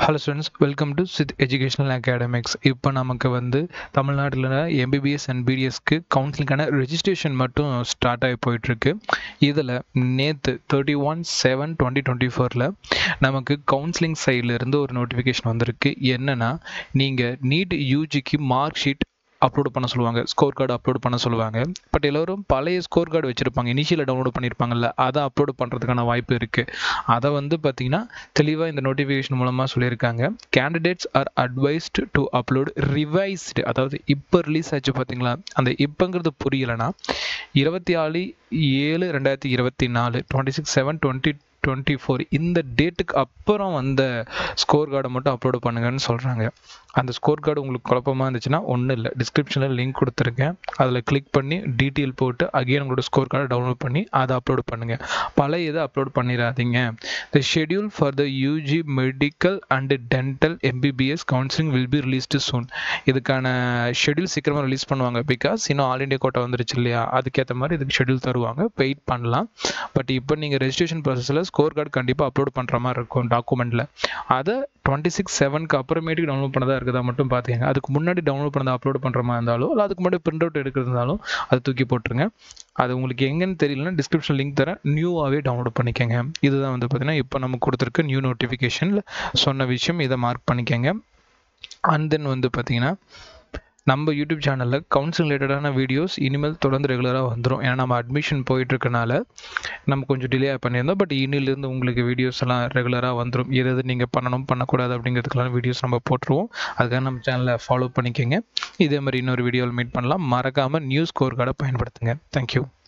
Hello students, welcome to சித் educational academics. இப்போ நமக்கு தமிழ்நாட்டில் எம்பிபிஎஸ் அண்ட் பிடிஎஸ்க்கு கவுன்சிலிங்கான ரெஜிஸ்ட்ரேஷன் மட்டும் ஸ்டார்ட் ஆகி போயிட்டுருக்கு. இதில் நேற்று 31/7/2024 நமக்கு கவுன்சிலிங் சைட்லேருந்து ஒரு நோட்டிஃபிகேஷன் வந்திருக்கு. என்னென்னா, நீங்கள் நீட் யூஜிக்கு மார்க் ஷீட் அப்லோட் பண்ண சொல்லுவாங்க, ஸ்கோர் கார்டு அப்லோட் பண்ண சொல்லுவாங்க. பட் எல்லோரும் பழைய ஸ்கோர் கார்டு வச்சுருப்பாங்க, இனிஷியலில் டவுன்லோட் பண்ணியிருப்பாங்கல்ல, அதை அப்லோட் பண்ணுறதுக்கான வாய்ப்பு இருக்குது. அதை பார்த்தீங்கன்னா தெளிவாக இந்த நோட்டிஃபிகேஷன் மூலமாக சொல்லியிருக்காங்க. Candidates are advised to upload revised, அதாவது இப்போ ரிலீஸ் ஆச்சு பார்த்தீங்களா, அந்த இப்போங்கிறது புரியலைன்னா 24/7/2024 26/7/2024 இந்த டேட்டுக்கு அப்புறம் வந்த ஸ்கோர் கார்டை மட்டும் அப்லோட் பண்ணுங்கன்னு சொல்கிறாங்க. அந்த ஸ்கோர் கார்டு உங்களுக்கு குழப்பமாக இருந்துச்சுன்னா ஒன்றும் இல்லை, டிஸ்கிரிப்ஷனில் லிங்க் கொடுத்துருக்கேன், அதில் கிளிக் பண்ணி டீட்டெயில் போட்டு அகைன் உங்களோட ஸ்கோர் கார்டை டவுன்லோட் பண்ணி அதை அப்லோட் பண்ணுங்கள். பழைய இதை அப்லோட் பண்ணிடாதீங்க. The schedule for the UG medical and dental MBBS counselling will be released soon. இதுக்கான ஷெட்யூல் சீக்கிரமாக ரிலீஸ் பண்ணுவாங்க. பிகாஸ் இன்னும் ஆல் இண்டியா கோட்டா வந்துருச்சு இல்லையா, அதுக்கேற்ற மாதிரி இதுக்கு ஷெட்யூல் தருவாங்க, வெயிட் பண்ணலாம். பட் இப்போ நீங்கள் ரெஜிஸ்ட்ரேஷன் ப்ராசஸில் ஸ்கோர் கார்டு கண்டிப்பாக அப்லோட் பண்ணுற மாதிரி இருக்கும் டாக்குமெண்ட்டில். அதை 26/7க்கு அப்புறமேட்டுக்கு டவுன்லோட் பண்ணதாக இருக்குதா மட்டும் பார்த்துக்கங்க. அதுக்கு முன்னாடி டவுன்லோட் பண்ணதை அப்லோட் பண்ணுற மாதிரி இருந்தாலும், இல்லை அதுக்கு முன்னாடி பிரிண்ட் அவுட் எடுக்கிறதுனாலும் அதை தூக்கி போட்டுருங்க. அது உங்களுக்கு எங்கன்னு தெரியலன்னா டிஸ்கிரிப்ஷன் லிங்க் தரேன், நியூவாகவே டவுன்லோட் பண்ணிக்கோங்க. இதுதான் பார்த்தீங்கன்னா இப்போ நமக்கு கொடுத்துருக்க நியூ நோட்டிஃபிகேஷனில் சொன்ன விஷயம். இதை மார்க் பண்ணிக்கோங்க. அண்ட் தென் பார்த்தீங்கன்னா நம்ம யூடியூப் சேனலில் கவுன்சிலிங் ரிலேட்டடான வீடியோஸ் இனிமேல் தொடர்ந்து ரெகுலராக வந்துடும். ஏன்னா நம்ம அட்மிஷன் போயிட்டுருக்கனால நம்ம கொஞ்சம் டிலே பண்ணியிருந்தோம். பட் இன்னிலேருந்து உங்களுக்கு வீடியோஸ் எல்லாம் ரெகுலராக வந்துடும். எது நீங்கள் பண்ணணும் பண்ணக்கூடாது அப்படிங்கிறதுக்கெல்லாம் வீடியோஸ் நம்ம போட்டுருவோம். அதுக்காக நம்ம சேனலை ஃபாலோ பண்ணிக்கோங்க. இதே மாதிரி இன்னொரு வீடியோவில் மீட் பண்ணலாம். மறக்காமல் நியூ ஸ்கோர் கார்டை பயன்படுத்துங்க. தேங்க்யூ.